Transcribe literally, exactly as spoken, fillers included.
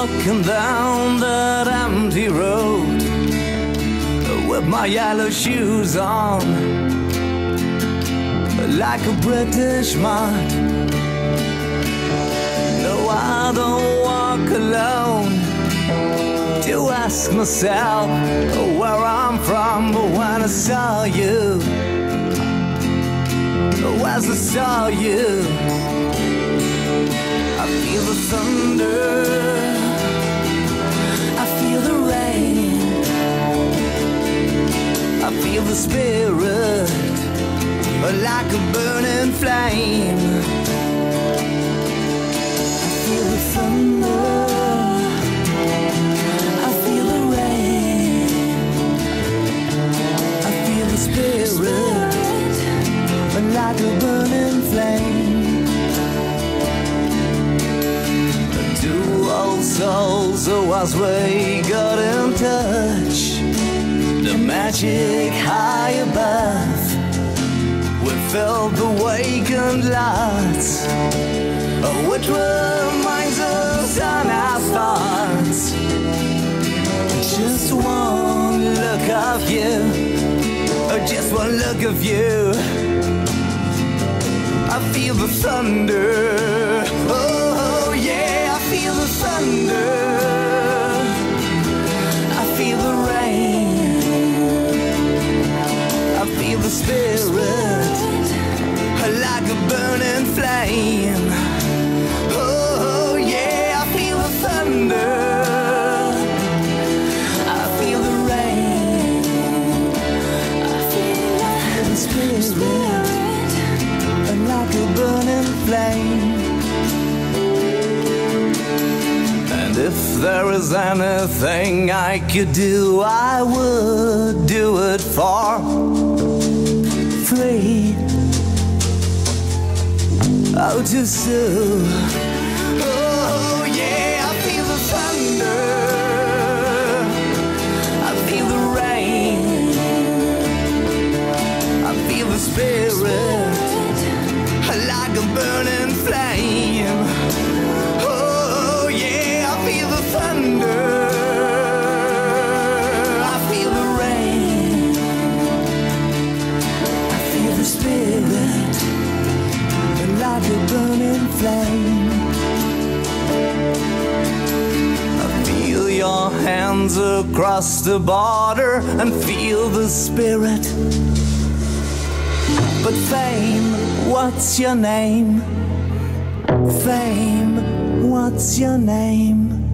walking down that empty road with my yellow shoes on, like a British mod. No, I don't walk alone to ask myself where I'm from. But when I saw you, as I saw you, I feel the thunder, I feel the rain, I feel the spirit like a burning flame. I feel the thunder, I feel the rain, I feel the spirit like a burning flame. Two old souls, so as we got in touch, the magic high above, we felt the wakened lights, which reminds us on our thoughts. Just one look of you, just one look of you, I feel the thunder. Oh yeah, I feel the thunder, I feel the rain, I feel the spirit like a burning flame. Oh yeah, I feel the thunder, I feel the rain, I feel the spirit like a burning flame. And if there is anything I could do, I would do it for free. Oh, to sue. Oh yeah, I feel the thunder, I feel the rain, I feel the spirit like a burning flame. Oh yeah, I feel the thunder, I feel the rain, I feel the spirit like a burning flame. I feel your hands across the border and feel the spirit. But fame, what's your name? Fame, what's your name?